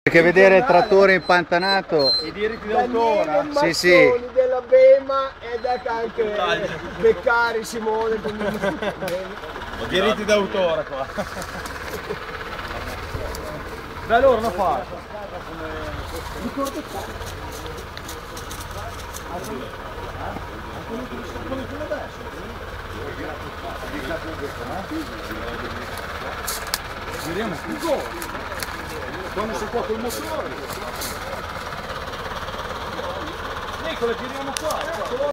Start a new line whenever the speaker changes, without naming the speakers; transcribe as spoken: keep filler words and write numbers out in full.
Perché vedere il trattore impantanato,
i diritti d'autore,
sì, sì,
della Bema ed ecco anche Beccari Simone.
i diritti d'autore qua. Da loro non fa. Ricordo qua. Giriamo tutto. Quando si può col motore. Nicola, giriamo qua.